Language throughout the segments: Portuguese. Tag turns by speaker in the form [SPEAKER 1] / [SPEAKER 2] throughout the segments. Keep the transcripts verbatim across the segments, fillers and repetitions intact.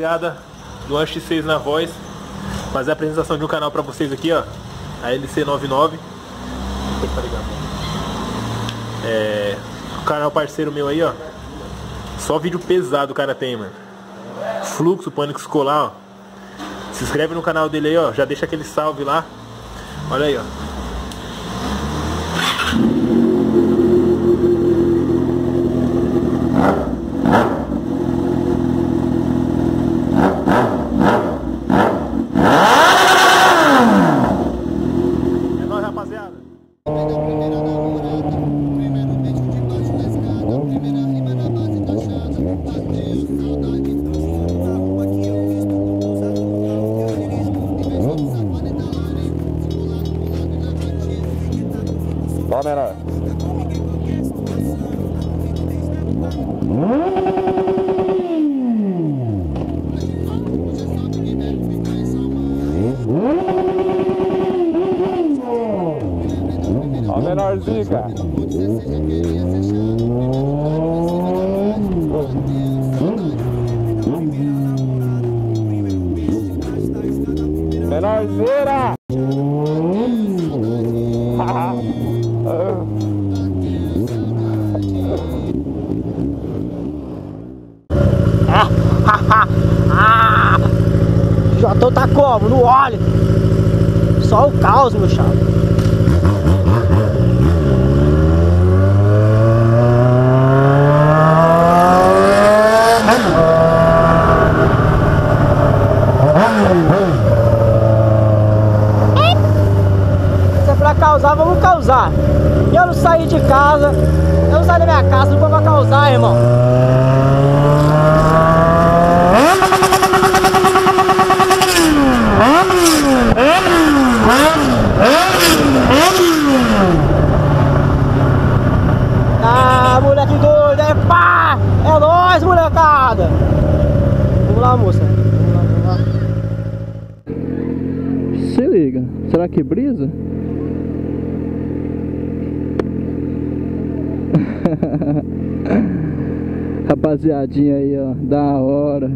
[SPEAKER 1] rapaziada do One X seis na voz. Fazer a apresentação de um canal pra vocês aqui, ó. A L C noventa e nove. É, o canal parceiro meu aí, ó. Só vídeo pesado o cara tem, mano. Fluxo, Pânico Escolar, ó. Se inscreve no canal dele aí, ó. Já deixa aquele salve lá. Olha aí, ó. É nóis, rapaziada.
[SPEAKER 2] Ó, menor. Ó, menorzinho, cara. Menorzeira!
[SPEAKER 3] Jotão tá como? No óleo. Só o caos, meu chapa. Se é pra causar, vamos causar. Eu não saí de casa, eu não saí da minha casa, não vou pra causar, irmão. Ah, moleque doido, é pá! É nóis, molecada! Vamos lá, moça. Vamos lá, vamos lá.
[SPEAKER 4] Se liga, será que brisa? Rapaziadinha aí, ó, da hora.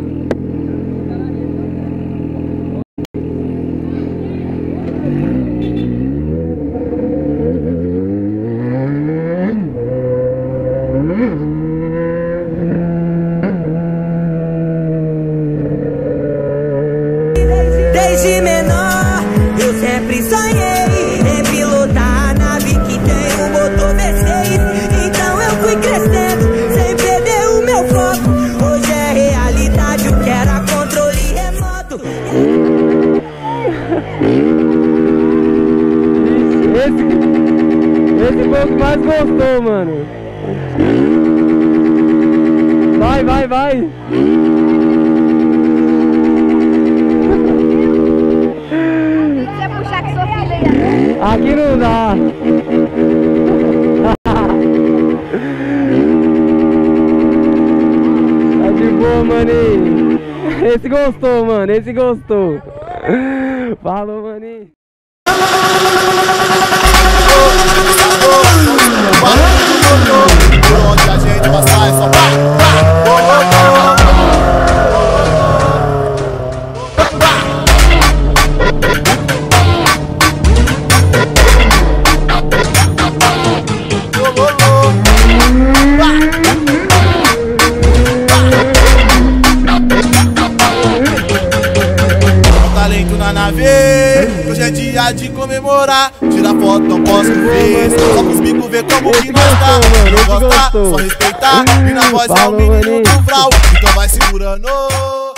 [SPEAKER 5] Desde menor, eu sempre sonhei em pilotar a nave que tem um motor V seis. Então eu fui crescendo, sem perder o meu foco. Hoje é realidade, o que era controle remoto.
[SPEAKER 4] Esse, esse foi o que mais gostou, mano. Vai, vai, vai. Aqui não dá. Tá de boa, maninho. Esse gostou, mano. Esse gostou. Falou, maninho.
[SPEAKER 6] Por onde a gente passar é só pá, pá. Talento na nave, hoje é dia de comemorar. Tira foto, não posso ver. Só pros bicos ver como que nós tá. Não gostar, só respeitar. E na voz é o menino do Vral, então vai segurando.